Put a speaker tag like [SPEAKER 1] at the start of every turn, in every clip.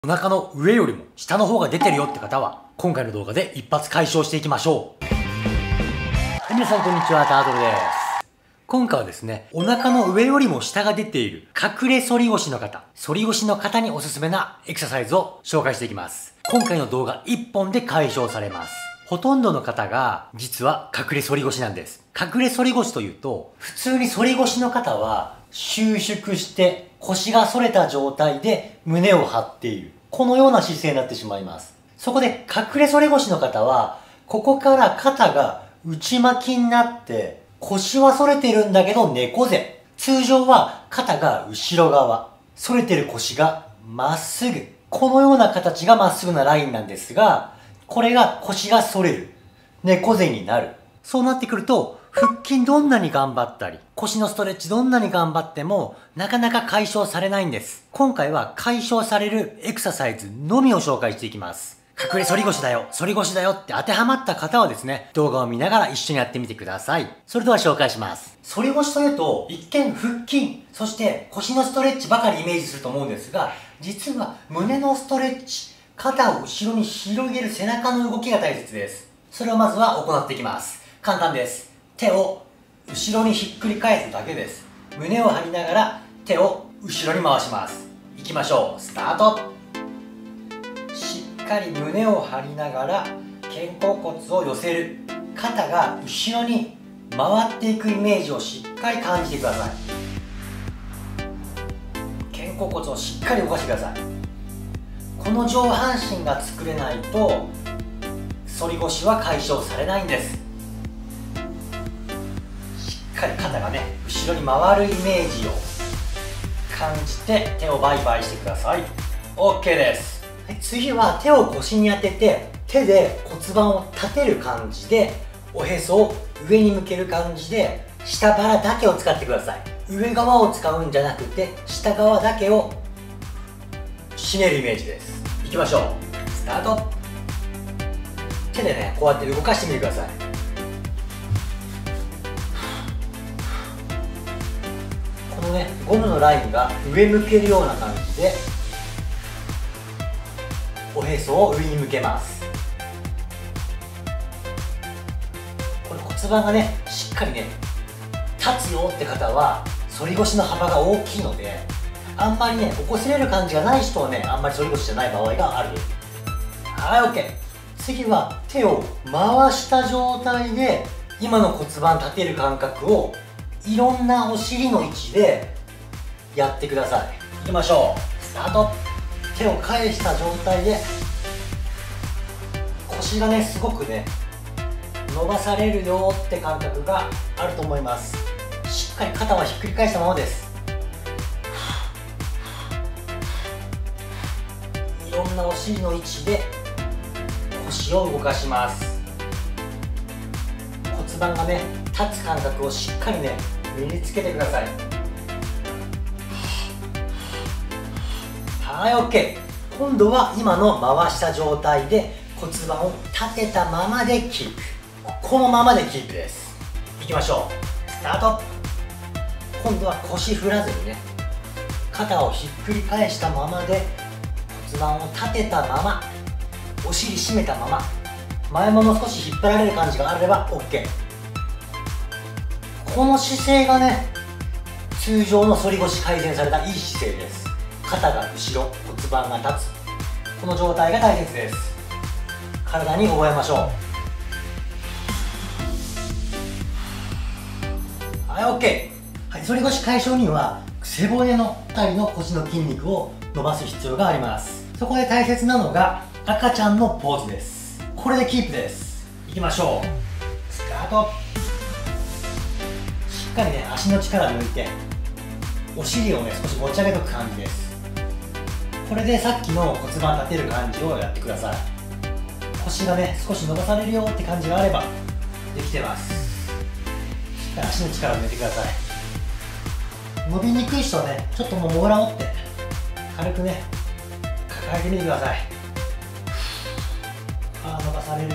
[SPEAKER 1] お腹の上よりも下の方が出てるよって方は、今回の動画で一発解消していきましょう。はい、皆さんこんにちは、タートルです。今回はですね、お腹の上よりも下が出ている隠れ反り腰の方、反り腰の方におすすめなエクササイズを紹介していきます。今回の動画1本で解消されます。ほとんどの方が実は隠れ反り腰なんです。隠れ反り腰というと、普通に反り腰の方は収縮して腰が反れた状態で胸を張っている。このような姿勢になってしまいます。そこで隠れ反り腰の方は、ここから肩が内巻きになって腰は反れてるんだけど猫背。通常は肩が後ろ側。反れてる腰がまっすぐ。このような形がまっすぐなラインなんですが、これが腰が反れる。猫背になる。そうなってくると、腹筋どんなに頑張ったり、腰のストレッチどんなに頑張っても、なかなか解消されないんです。今回は解消されるエクササイズのみを紹介していきます。隠れ反り腰だよ、反り腰だよって当てはまった方はですね、動画を見ながら一緒にやってみてください。それでは紹介します。反り腰というと、一見腹筋、そして腰のストレッチばかりイメージすると思うんですが、実は胸のストレッチ、肩を後ろに広げる背中の動きが大切です。それをまずは行っていきます。簡単です。手を後ろにひっくり返すだけです。胸を張りながら手を後ろに回します。いきましょう。スタート。しっかり胸を張りながら肩甲骨を寄せる。肩が後ろに回っていくイメージをしっかり感じてください。肩甲骨をしっかり動かしてください。この上半身が作れないと反り腰は解消されないんです。しっかり肩がね後ろに回るイメージを感じて手をバイバイしてください。 OK です。はい、次は手を腰に当てて手で骨盤を立てる感じでおへそを上に向ける感じで下腹だけを使ってください。上側を使うんじゃなくて下側だけを締めるイメージです。いきましょう。スタート。手でねこうやって動かしてみてください。このねゴムのラインが上向けるような感じでおへそを上に向けます。これ骨盤がねしっかりね立つよって方は反り腰の幅が大きいので、あんまりね起こせれる感じがない人はねあんまり反り腰じゃない場合がある。はい、 OK。 次は手を回した状態で今の骨盤立てる感覚をいろんなお尻の位置でやってください。いきましょう。スタート。手を返した状態で腰がねすごくね伸ばされるよって感覚があると思います。しっかり肩はひっくり返したままです。いろんなお尻の位置で腰を動かします。骨盤がね立つ感覚をしっかりね身につけてください。はい、 OK。 今度は今の回した状態で骨盤を立てたままでキープ。このままでキープです。いきましょう。スタート。今度は腰振らずにね肩をひっくり返したままで骨盤を立てたままお尻締めたまま前もも少し引っ張られる感じがあれば OK。 この姿勢がね通常の反り腰改善されたいい姿勢です。肩が後ろ骨盤が立つこの状態が大切です。体に覚えましょう。はい、 OK。 はい、反り腰解消には背骨のあたりの腰の筋肉を伸ばす必要があります。そこで大切なのが赤ちゃんのポーズです。これでキープです。いきましょう。スタート。しっかりね足の力抜いてお尻をね少し持ち上げとく感じです。これでさっきの骨盤立てる感じをやってください。腰がね少し伸ばされるよって感じがあればできてます。しっかり足の力を抜いてください。伸びにくい人はねちょっともうモーラー折って軽くね抱えてみてください。伸ばされる。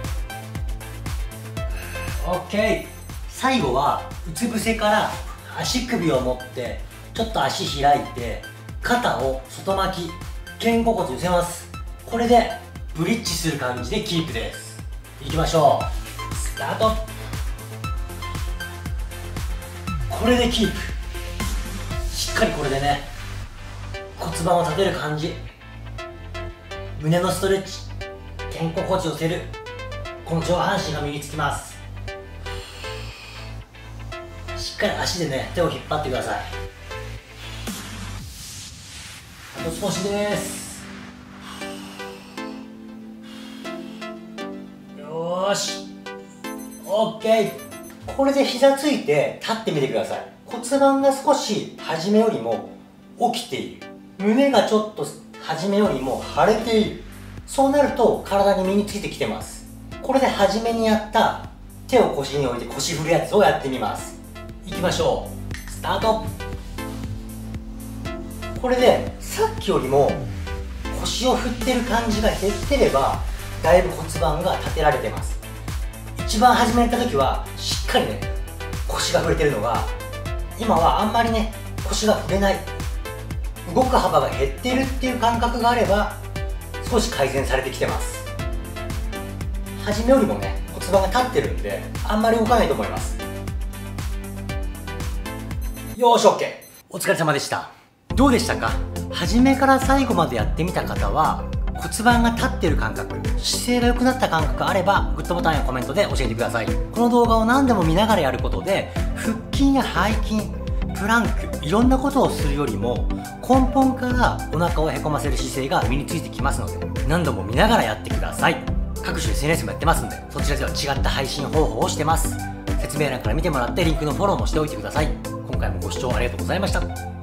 [SPEAKER 1] OK。 最後はうつ伏せから足首を持ってちょっと足開いて肩を外巻き肩甲骨寄せます。これでブリッジする感じでキープです。いきましょう。スタート。これでキープ。しっかりこれでね、骨盤を立てる感じ、胸のストレッチ、肩甲骨寄せる、この上半身が身につきます。しっかり足でね、手を引っ張ってください。あと少しです。よーし、 OK。 これで膝ついて立ってみてください。骨盤が少し初めよりも起きている、胸がちょっと初めよりも腫れている。そうなると体に身についてきてます。これで初めにやった手を腰に置いて腰振るやつをやってみます。いきましょう。スタート。これでさっきよりも腰を振ってる感じが減ってればだいぶ骨盤が立てられてます。一番初めやった時はしっかりね腰が振れてるのが、今はあんまりね腰が振れない、動く幅が減っているっていう感覚があれば少し改善されてきてます。初めよりもね骨盤が立ってるんであんまり動かないと思います。よーし OK。 お疲れ様でした。どうでしたか？初めから最後までやってみた方は骨盤が立ってる感覚、姿勢が良くなった感覚あればグッドボタンやコメントで教えてください。この動画を何でも見ながらやることで腹筋や背筋、プランク、いろんなことをするよりも根本からお腹をへこませる姿勢が身についてきますので、何度も見ながらやってください。各種 SNS もやってますんで、そちらでは違った配信方法をしてます。説明欄から見てもらってリンクのフォローもしておいてください。今回もご視聴ありがとうございました。